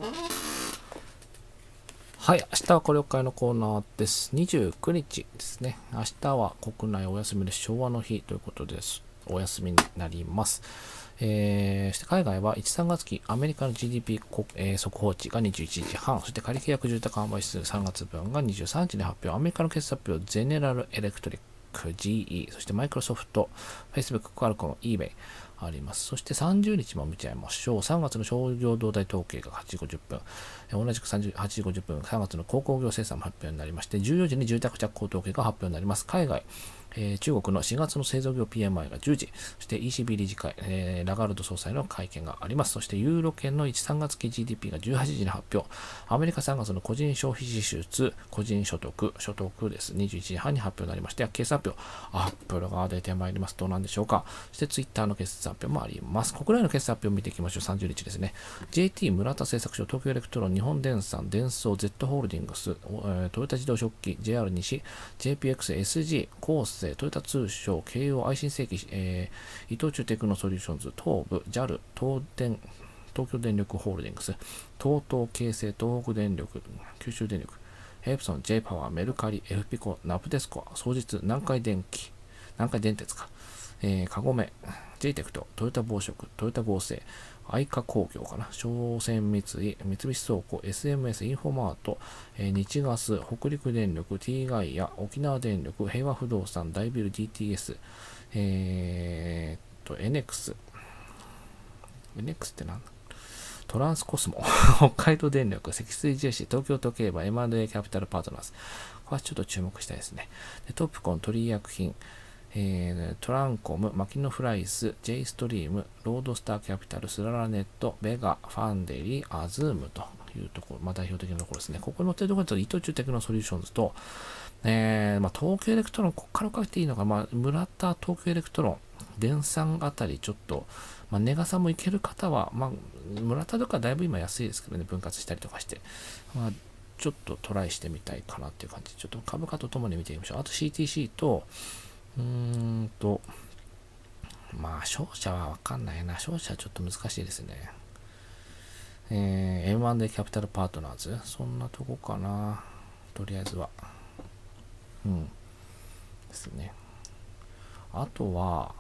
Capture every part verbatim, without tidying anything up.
はい、明日はこれを会のコーナーです。にじゅうくにちですね。明日は国内お休みで昭和の日ということです。お休みになります。えー、そして海外はいち、さんがつ期アメリカの ジーディーピー、えー、速報値がにじゅういちじはん、そして仮契約住宅販売指数さんがつぶんがにじゅうさんじに発表、アメリカの決算発表、ゼネラルエレクトリック、ジーイー、そしてマイクロソフト、Facebook、クアルコム、eBay、あります。そしてさんじゅうにちも見ちゃいましょう。さんがつの商業動態統計がはちじごじゅっぷん。同じくはちじごじゅっぷん、さんがつの鉱工業生産も発表になりまして、じゅうよじに住宅着工統計が発表になります。海外、えー、中国のしがつの製造業 ピーエムアイ がじゅうじ、そして イーシービー 理事会、えー、ラガルド総裁の会見があります。そしてユーロ圏のいち、さんがつ期 ジーディーピー がじゅうはちじに発表。アメリカさんがつの個人消費支出、個人所得、所得です。にじゅういちじはんに発表になりまして、決算発表、アップルが出てまいります。どうなんでしょうか。そしてツイッターの決算発表もあります。国内の決算発表を見ていきましょう。さんじゅうにちですね。ジェーティー 村田製作所、東京エレクトロン、日本電産、デンソー、Z ホールディングス、トヨタ自動食器、ジェイアール 西、ジェイピーエックス、エスジー、コーセイ、トヨタ通商、慶応、愛新世紀、えー、伊藤忠テクノソリューションズ、東部、ジャル、東電、東京電力ホールディングス、東東京成、東北電力、九州電力、エプソン、J パワー、メルカリ、エフピコ、ナプテスコ、双日、南海電機、南海電鉄か、えー、カゴメ、ジェイテクト、トヨタ紡織、トヨタ合成、愛化工業かな、商船三井、三菱倉庫、エスエムエス、インフォマート、えー、日ガス、北陸電力、T ガイア、沖縄電力、平和不動産、大ビル ディーティーエス、えー、と、エネックス、エネックスって何だ、トランスコスモ、北海道電力、積水重視、東京都競馬、エムアンドエー キャピタルパートナーズ。これはちょっと注目したいですね。でトップコン、鳥居薬品、えー、トランコム、マキノフライス、J ストリーム、ロードスターキャピタル、スララネット、ベガ、ファンデリー、アズームというところ、まあ代表的なところですね。ここに載っているところだと、伊藤忠テクノソリューションズと、えーまあ、東京エレクトロン、ここからかけていいのか、まあ、村田東京エレクトロン、電産あたり、ちょっと、まあ、値傘もいける方は、まあ、村田とかだいぶ今安いですけどね、分割したりとかして、まあ、ちょっとトライしてみたいかなっていう感じ。ちょっと株価とともに見てみましょう。あと シーティーシー と、うーんと、まあ、勝者はわかんないな。勝者はちょっと難しいですね。えー、エムアンドエー キャピタルパートナーズ、そんなとこかな。とりあえずは。うん。ですね。あとは、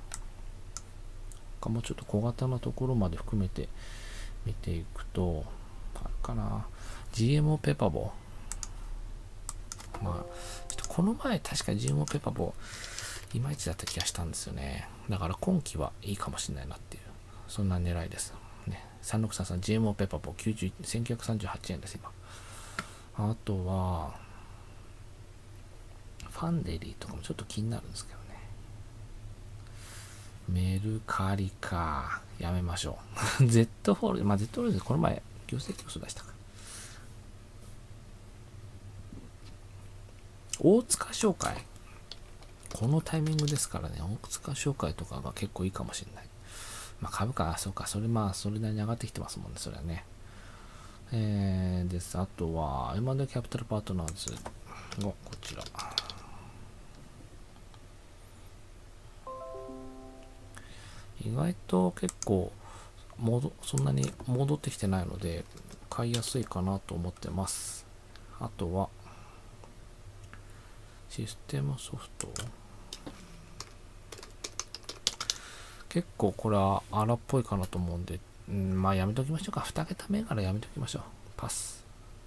もうちょっと小型なところまで含めて見ていくと、あるかな。ジーエムオー ペーパーボー。まあ、ちょっとこの前確か ジーエムオー ペーパーボー、いまいちだった気がしたんですよね。だから今期はいいかもしれないなっていう、そんな狙いです。ね、さんろくさんさん ジーエムオー ペーパーボーせんきゅうひゃくさんじゅうはちえんです、今。あとは、ファンデリーとかもちょっと気になるんですけどね。メルカリか。やめましょう。Z ホール、まあ Z ホールでこの前、業績予想出したか。大塚商会。このタイミングですからね、大塚商会とかが結構いいかもしれない。まあ株価、そうか、それまあ、それなりに上がってきてますもんね、それはね。えー、です。あとは、エムアンドエー キャピタルパートナーズのこちら。意外と結構戻、そんなに戻ってきてないので、買いやすいかなと思ってます。あとは、システムソフト。結構これは荒っぽいかなと思うんで、うん、まあやめときましょうか。に桁銘柄やめときましょう。パス。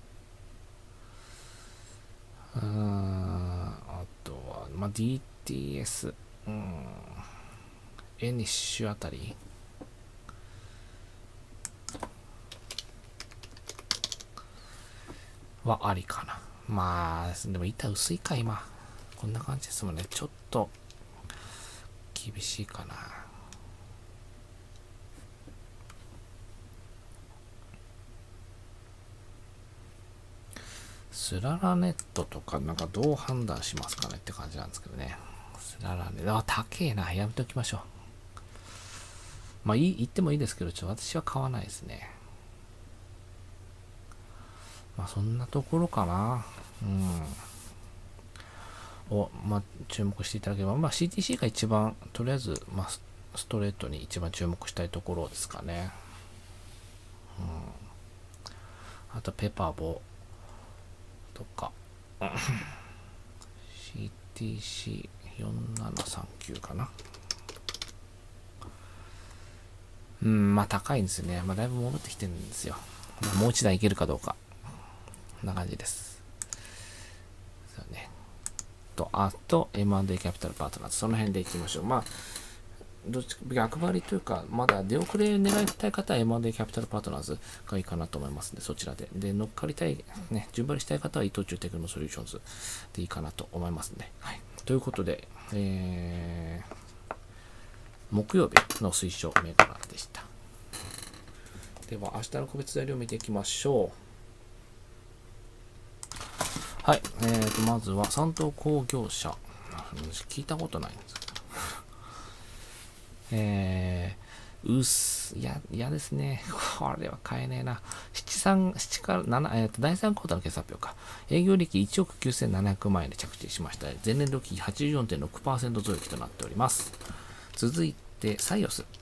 うーん、あとは、まあ ディーティーエス、うん、エニッシュあたり。はありかな。まあ、でも板薄いか、今。こんな感じですもんね。ちょっと、厳しいかな。スララネットとか、なんかどう判断しますかねって感じなんですけどね。スララネット、あ、高えな。やめときましょう。まあ、いい、言ってもいいですけど、ちょっと私は買わないですね。まあ、そんなところかな。うん。を、まあ、注目していただければ、まあ、シーティーシー が一番、とりあえず、まあ、ストレートに一番注目したいところですかね。うん。 あとペパボとか シーティーシーよんななさんきゅう かな。うん、まあ高いんですよね。まあだいぶ戻ってきてるんですよ。まあ、もう一台いけるかどうか。こんな感じです。そうね。と、あと、エムアンドエー キャピタルパートナーズ。その辺でいきましょう。まあ、どっち逆張りというか、まだ出遅れ狙いたい方は エムアンドエー キャピタルパートナーズがいいかなと思いますので、そちらで。で、乗っかりたい、ね、順張りしたい方は伊藤忠テクノソリューションズでいいかなと思いますね。はい。ということで、えー、木曜日の推奨銘柄でした。では、明日の個別材料を見ていきましょう。はい。えーと、まずは、三東工業者。聞いたことないんですけど。えー、うっす、いや、嫌ですね。これは買えねえな。なな、さん、ななからなな、えーと、だいさんクォーターの決算発表か。営業利益いちおくきゅうせんななひゃくまん円で着地しました。前年度比 はちじゅうよんてんろくパーセント 増益となっております。続いて、サイオス。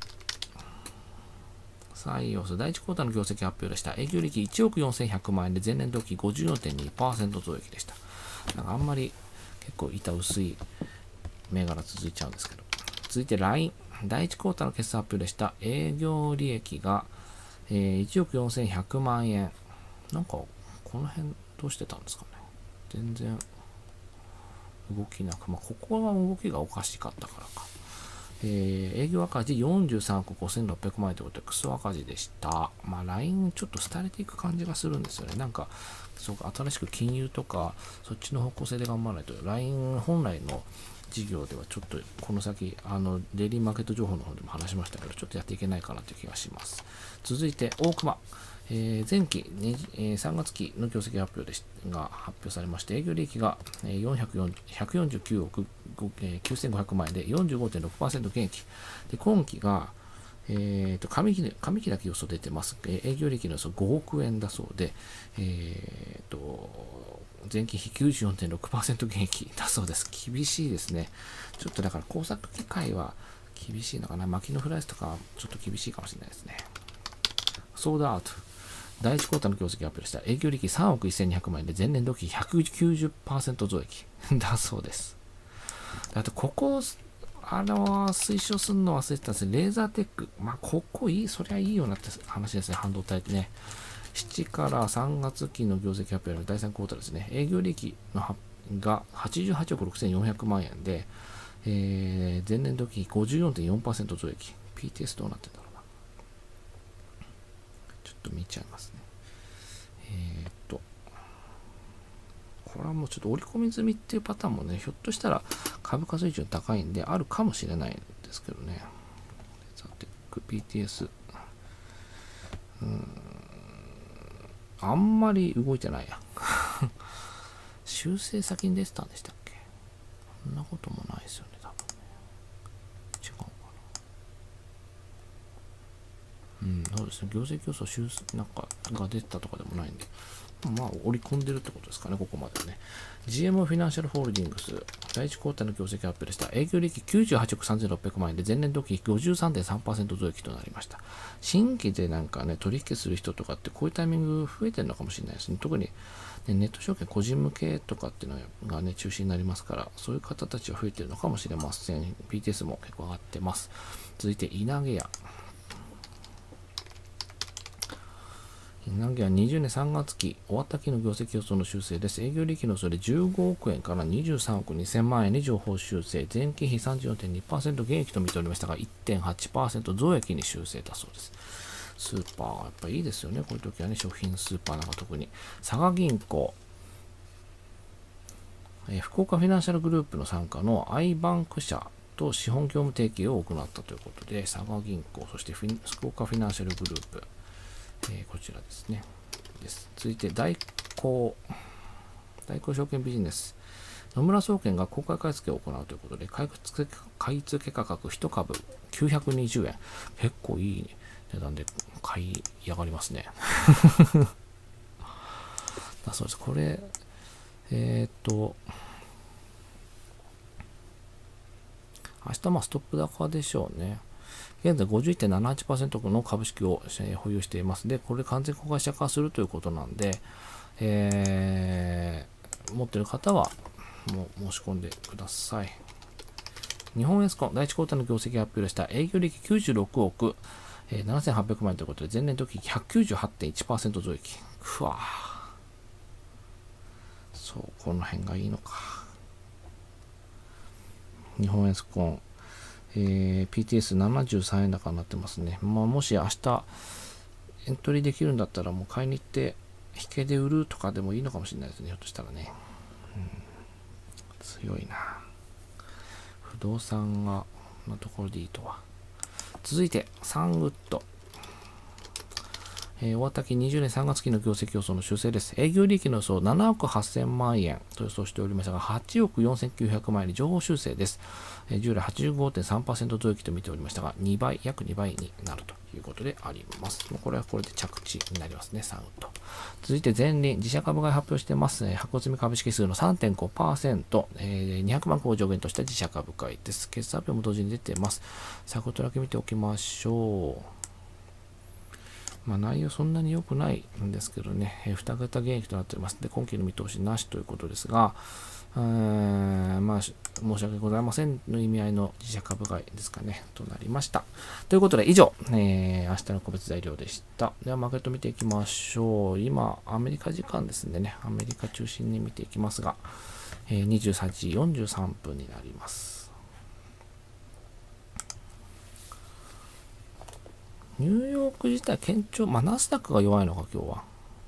サイオス、だいいちクォーターの業績発表でした。営業利益いちおくよんせんひゃくまん円で前年度比 ごじゅうよんてんにパーセント 増益でした。なんかあんまり結構板薄い銘柄続いちゃうんですけど。続いて ライン。だいいちクォーターの決算発表でした。営業利益が、えー、いちおくよんせんひゃくまん円。なんか、この辺どうしてたんですかね。全然動きなく、まあ、ここは動きがおかしかったからか。えー、営業赤字よんじゅうさんおくごせんろっぴゃくまん円ということで、クソ赤字でした。まあ、ライン ちょっと廃れていく感じがするんですよね。なんか、そうか、新しく金融とか、そっちの方向性で頑張らないと、ライン 本来の事業ではちょっとこの先、あの、デイリーマーケット情報の方でも話しましたけど、ちょっとやっていけないかなという気がします。続いて、大熊。えー、前期、ねえー、さんがつ期の業績発表でしが発表されまして、営業利益がひゃくよんじゅうきゅうおくきゅうせんごひゃくまん円で よんじゅうごてんろくパーセント 減益。で、今期が、えー、と上期上期だけ予想出てます。えー、営業利益の予想ごおくえんだそうで、えー、と前期比 きゅうじゅうよんてんろくパーセント 減益だそうです。厳しいですね。ちょっとだから工作機械は厳しいのかな。薪のフライスとかちょっと厳しいかもしれないですね。ソードアウト。だいいちクォーターの業績発表でした。営業利益さんおくせんにひゃくまん円で前年度比 ひゃくきゅうじゅっパーセント 増益だそうです。あと、ここ、あの、推奨するの忘れてたんですね。レーザーテック。まあ、ここいい、そりゃいいよなって話ですね。半導体ってね。しちからさんがつ期の業績発表のだいさんクォーターですね。営業利益のがはちじゅうはちおくろくせんよんひゃくまん円で、えー、前年度比 ごじゅうよんてんよんパーセント 増益。ピーティーエス どうなってんだろうな。ちょっと見ちゃいますね。えー、っと、これはもうちょっと織り込み済みっていうパターンもね、ひょっとしたら株価水準高いんであるかもしれないんですけどね。さて、ピーティーエス。うーん、あんまり動いてないや。修正先に出てたんでしたっけ？そんなこともないですよね、多分ね。違うかな。うん、そうですね。業績予想修正なんかが出てたとかでもないんで。まあ、織り込んでるってことですかね、ここまでね。ジーエムオー フィナンシャルホールディングス、だいいちクォーターの業績発表でした。営業利益きゅうじゅうはちおくさんぜんろっぴゃくまん円で前年度比 ごじゅうさんてんさんパーセント 増益となりました。新規でなんかね、取引する人とかってこういうタイミング増えてるのかもしれないですね。特に、ね、ネット証券個人向けとかっていうのがね、中心になりますから、そういう方たちは増えてるのかもしれません。ピーティーエス も結構上がってます。続いて、稲毛屋。稲毛はにじゅうねんさんがつ期、終わった期の業績予想の修正です。営業利益のそれじゅうごおくえんからにじゅうさんおくにせんまん円に上方修正、前期比 さんじゅうよんてんにパーセント 減益と見ておりましたが、いってんはちパーセント 増益に修正だそうです。スーパー、やっぱいいですよね、こういう時はね、食品スーパーなんか特に。佐賀銀行、えー、福岡フィナンシャルグループの傘下の アイバンク社と資本業務提携を行ったということで、佐賀銀行、そして福岡フィナンシャルグループ、えー、こちらですね。です。続いて、大光、大光証券ビジネス。野村証券が公開買い付けを行うということで、買い付け、買い付け価格いち株きゅうひゃくにじゅうえん。結構いい値段で買い上がりますね。だそうです。これ、えー、っと、明日まあストップ高でしょうね。 現在 ごじゅういってんななはちパーセント の株式を保有しています。で、これ完全子会社化するということなんで、えー、持っている方はもう申し込んでください。日本エスコン第一クォーターの業績発表した営業利益きゅうじゅうろくおく、えー、ななせんはっぴゃくまん円ということで、前年同期比 ひゃくきゅうじゅうはちてんいちパーセント 増益。ふわー。そう、この辺がいいのか。日本エスコン、えー、ピーティーエスななじゅうさんえん高になってますね。まあ、もし明日エントリーできるんだったら、もう買いに行って引けで売るとかでもいいのかもしれないですね。ひょっとしたらね。うん、強いな。不動産がのところでいいとは。続いて、サングッド。えー、大滝にじゅうねんさんがつ期の業績予想の修正です。営業利益の予想ななおくはっせんまんえんと予想しておりましたが、はちおくよんせんきゅうひゃくまんえんに上方修正です。えー、従来 はちじゅうごてんさんパーセント 増益と見ておりましたが、にばい、約にばいになるということであります。これはこれで着地になりますね、サングッド。続いて前輪、自社株買い発表しています。えー、発行済み株式数の さんてんごパーセント、えー、にひゃくまんこを上限とした自社株買いです。決算発表も同時に出ています。サクッとだけ見ておきましょう。まあ、内容そんなに良くないんですけどね、えー、に桁減益となっております。で、今期の見通しなしということですが、えー、まあ、申し訳ございませんの意味合いの自社株買いですかね、となりました。ということで、以上、えー、明日の個別材料でした。では、マーケット見ていきましょう。今、アメリカ時間ですんでね、アメリカ中心に見ていきますが、えー、にじゅうさんじよんじゅうさんぷんになります。ニューヨーク自体堅調、まあ、ナスダックが弱いのか、今日は。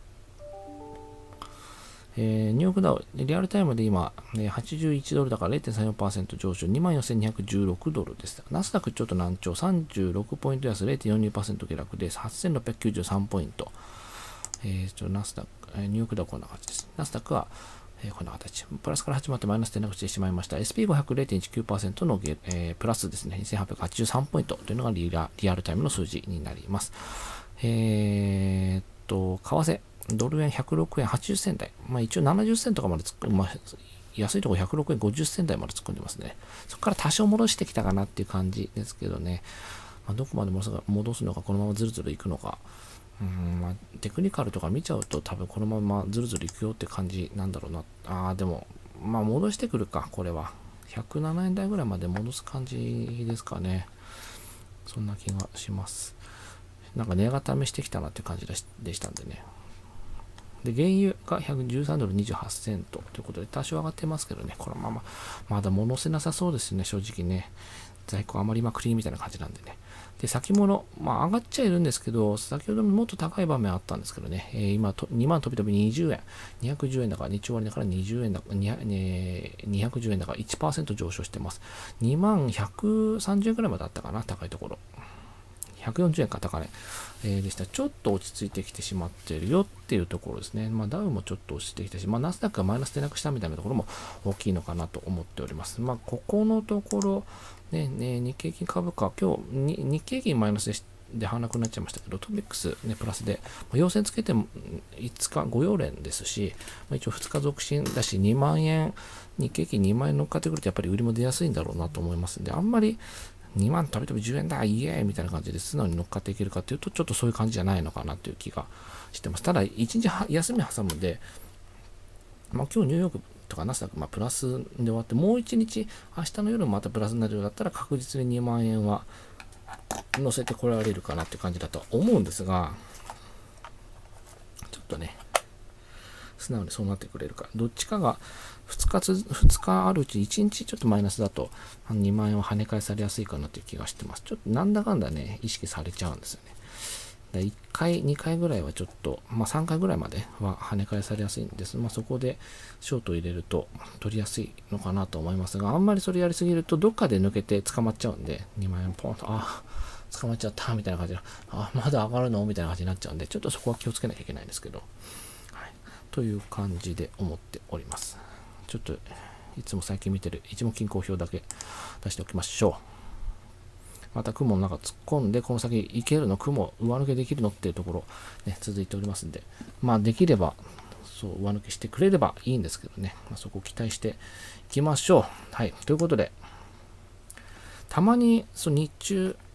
えー、ニューヨークダウ、リアルタイムで今、ね、はちじゅういちドルだから れいてんさんよんパーセント 上昇、にまんよんせんにひゃくじゅうろくドルです。ナスダックちょっと難聴、さんじゅうろくポイント安、れいてんよんにパーセント 下落です。はっせんろっぴゃくきゅうじゅうさんポイント。えー、ちょナスダック、えー、ニューヨークダウこんな感じです。ナスダックは、えー、こんな形。プラスから始まってマイナス転落してしまいました。エスピーごひゃく、れいてんいちきゅうパーセント の、えー、プラスですね。にせんはっぴゃくはちじゅうさんポイントというのがリア、リアルタイムの数字になります。えー、っと、為替、ドル円ひゃくろくえんはちじゅっせん台。まあ一応ななじゅっセントとかまで突っ込む、まあ、安いところひゃくろくえんごじゅっせん台まで突っ込んでますね。そこから多少戻してきたかなっていう感じですけどね。まあ、どこまで戻すのか、このままずるずるいくのか。うんまあ、テクニカルとか見ちゃうと多分このままずるずるいくよって感じなんだろうな。ああ、でも、まあ戻してくるか、これは。ひゃくななえん台ぐらいまで戻す感じですかね。そんな気がします。なんか値上が試してきたなって感じでしたんでね。で、原油がひゃくじゅうさんドルにじゅうはちセントということで多少上がってますけどね、このまままだ戻せなさそうですね、正直ね。在庫余りまくりみたいな感じなんでね。で、先物、まあ上がっちゃいるんですけど、先ほどもっと高い場面あったんですけどね、えー、今と、にまん飛び飛びにじゅうえん、にひゃくじゅうえんだから、日中割だからにじゅうえんだから、にひゃくじゅうえんだから いちパーセント 上昇してます。にまんひゃくさんじゅうえんくらいまであったかな、高いところ。ひゃくよんじゅうえんか高値、えー、でした。ちょっと落ち着いてきてしまっているよっていうところですね。まあ、ダウもちょっと落ちてきたし、まあ、ナスダックがマイナス転落したみたいなところも大きいのかなと思っております。まあ、ここのところ、ね、ね日経金株価、今日、日経金マイナスでで反落になっちゃいましたけど、トピックス、ね、プラスで、まあ、陽線つけてもいつかご陽連ですし、まあ、一応ふつか続伸だし、にまんえん、日経金にまんえん乗っかってくると、やっぱり売りも出やすいんだろうなと思いますんで、あんまり、にまん飛び飛びじゅうえんだ、イエーイみたいな感じで素直に乗っかっていけるかというと、ちょっとそういう感じじゃないのかなという気がしてます。ただ、いちにち休み挟むんで、まあ、今日ニューヨークとかナスダック、まあ、プラスで終わって、もういちにち、明日の夜もまたプラスになるようだったら、確実ににまんえんは乗せてこられるかなって感じだと思うんですが、ちょっとね、素直にそうなってくれるか。どっちかがふつかつ、ふつかあるうちいちにちちょっとマイナスだとにまんえんは跳ね返されやすいかなという気がしてます。ちょっとなんだかんだね、意識されちゃうんですよね。いっかい、にかいぐらいはちょっと、まあさんかいぐらいまでは跳ね返されやすいんです。まあそこでショート入れると取りやすいのかなと思いますが、あんまりそれやりすぎるとどっかで抜けて捕まっちゃうんで、にまんえんポンと、ああ、捕まっちゃったみたいな感じで、あまだ上がるのみたいな感じになっちゃうんで、ちょっとそこは気をつけなきゃいけないんですけど、はい、という感じで思っております。ちょっといつも最近見てる一目均衡表だけ出しておきましょう。また雲の中突っ込んで、この先行けるの、雲上抜けできるのっていうところ、ね、続いておりますんで、まあできれば、そう上抜けしてくれればいいんですけどね、まあ、そこを期待していきましょう。はい、ということで、たまにそう日中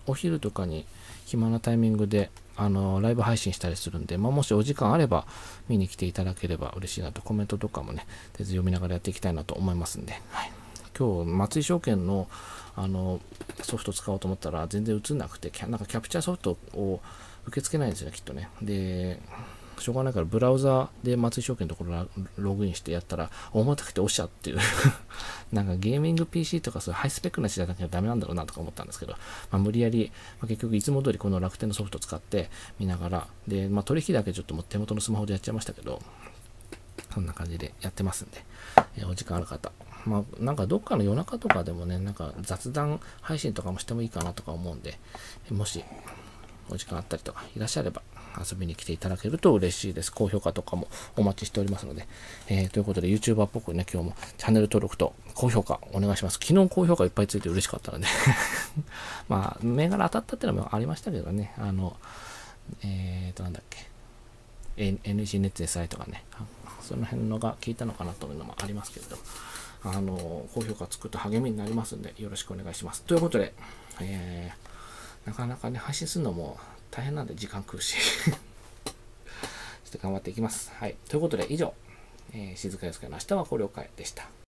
お昼とかに暇なタイミングであのライブ配信したりするんで、まあ、もしお時間あれば見に来ていただければ嬉しいなと、コメントとかもね、全然読みながらやっていきたいなと思いますんで、はい、今日、松井証券のあのソフト使おうと思ったら全然映んなくて、なんかキャプチャーソフトを受け付けないんですよね、きっとね。で、しょうがないからブラウザで松井証券のところログインしてやったら重たくておっしゃっていうなんかゲーミング ピーシー とかそういうハイスペックなやつじゃなきゃダメなんだろうなとか思ったんですけど、まあ、無理やり、まあ、結局いつも通りこの楽天のソフトを使って見ながらで、まあ、取引だけちょっともう手元のスマホでやっちゃいましたけど、そんな感じでやってますんで、えーお時間ある方、まあ、なんかどっかの夜中とかでもね、なんか雑談配信とかもしてもいいかなとか思うんで、もしお時間あったりとかいらっしゃれば遊びに来ていただけると嬉しいです。高評価とかもお待ちしておりますので。えー、ということで YouTuber っぽくね、今日もチャンネル登録と高評価お願いします。昨日高評価いっぱいついて嬉しかったのでまあ、銘柄当たったっていうのもありましたけどね、あの、えーと、なんだっけ、エヌジー ネット エスアイ とかね、その辺のが効いたのかなというのもありますけれども、あの、高評価つくと励みになりますんで、よろしくお願いします。ということで、えー、なかなかね、配信するのも大変なんで時間食うしちょっと頑張っていきます。はい。ということで以上、えー、静かですけど明日はご了解でした。